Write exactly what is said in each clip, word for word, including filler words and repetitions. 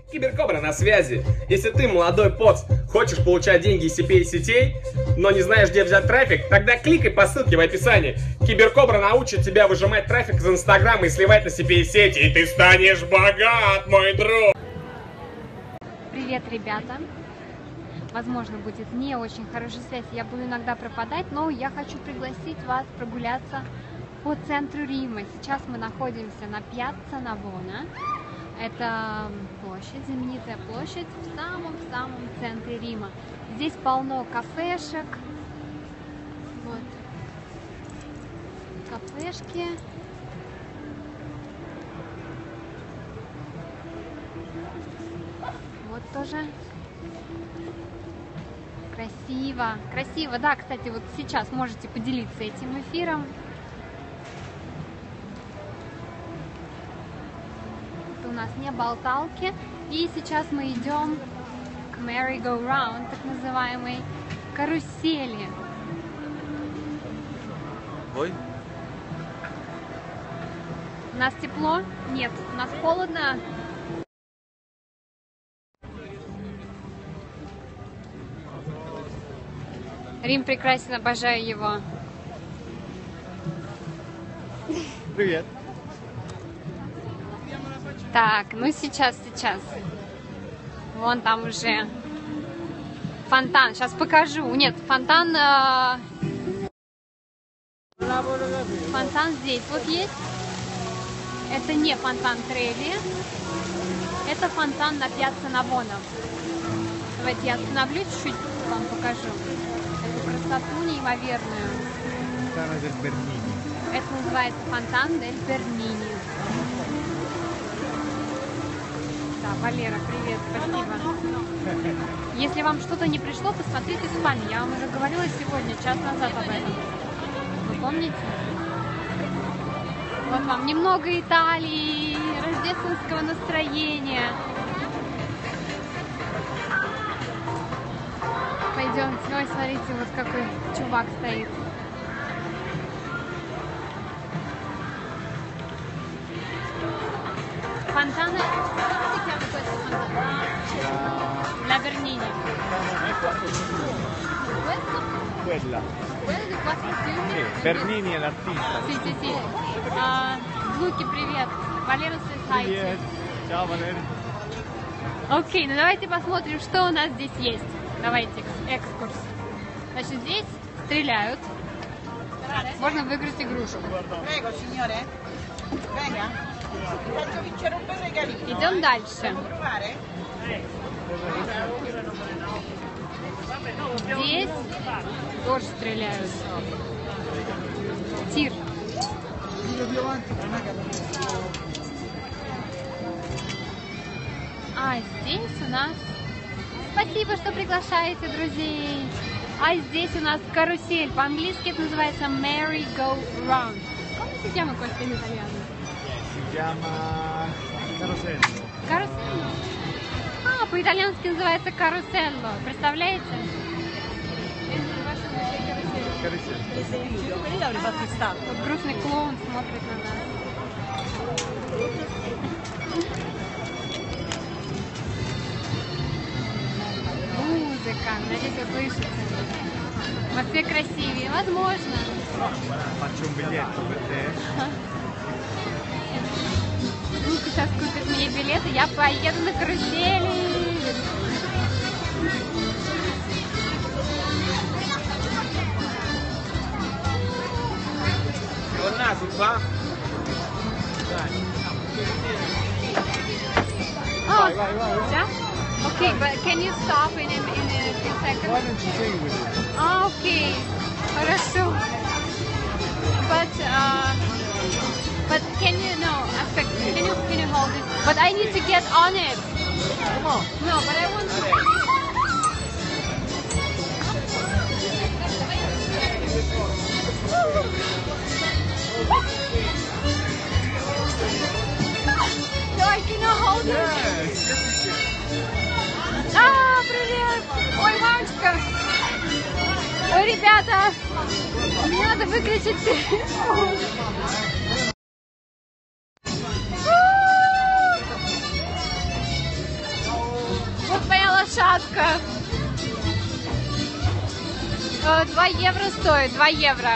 Киберкобра на связи. Если ты, молодой поц, хочешь получать деньги из си пи эй-сетей, но не знаешь, где взять трафик, тогда кликай по ссылке в описании. Киберкобра научит тебя выжимать трафик из Инстаграма и сливать на си пи эй-сети, и ты станешь богат, мой друг! Привет, ребята! Возможно, будет не очень хорошая связь, я буду иногда пропадать, но я хочу пригласить вас прогуляться по центру Рима. Сейчас мы находимся на Пьяцца Навона. Это площадь, знаменитая площадь в самом-самом центре Рима. Здесь полно кафешек. Вот. Кафешки. Вот тоже. Красиво. Красиво. Да, кстати, вот сейчас можете поделиться этим эфиром. У нас не болталки, и сейчас мы идем к merry-go-round, так называемой карусели. Ой. У нас тепло? Нет, у нас холодно. Рим прекрасен, обожаю его. Привет. Так, ну сейчас, сейчас. Вон там уже фонтан. Сейчас покажу. Нет, фонтан... Э... Фонтан здесь вот есть. Это не фонтан Треви. Это фонтан на Пьяцца Навона. Давайте я остановлюсь, чуть-чуть вам покажу. Эту красоту неимоверную. Это называется фонтан дель Бернини. Да, Валера, привет, спасибо. Если вам что-то не пришло, посмотрите спальню. Я вам уже говорила сегодня, час назад об этом. Вы помните? Вот вам немного Италии, рождественского настроения. Пойдемте. Ой, смотрите, вот какой чувак стоит. Фонтаны. La Bernini. Quella. Quella di quattro fiumi. Sì, Bernini è l'artista. Sì, sì, sì. А, Луки, привет. Валера, сайти. Привет. Ciao, Валерий. Окей, ну давайте посмотрим, что у нас здесь есть. Давайте экскурс. Значит, здесь стреляют. Можно выиграть игрушку. Идем дальше. Здесь тоже стреляют. Тир. А здесь у нас... Спасибо, что приглашаете друзей. А здесь у нас карусель. По-английски это называется merry-go-round. Come si chiama questo in italiano? Si chiama carosello. Карусель. А, по-итальянски называется каруселло. Представляете? Вот грустный клоун смотрит на нас. Музыка. Надеюсь, вы слышите. В Москве красивее. Возможно. Faccio un biglietto per te. Лука сейчас купит мне билеты, я поеду на карусели. Oh, yeah? Okay, but can you stop in a, in a few seconds? Why don't you sing with me? Ah, okay. Хорошо. But, uh, but can you, no, aspect, can you, can you hold it? But I need to get on it. Come on. No, but I want to... So I cannot hold it. Yes. А, привет! Ой, мамочка! Ой, ребята! Мне надо выключить телефон. лошадка. два евро стоит, два евро.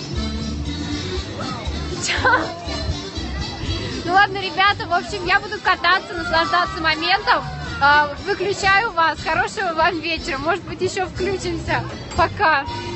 Ну ладно, ребята, в общем, я буду кататься, наслаждаться моментом. Выключаю вас. Хорошего вам вечера. Может быть, еще включимся. Пока.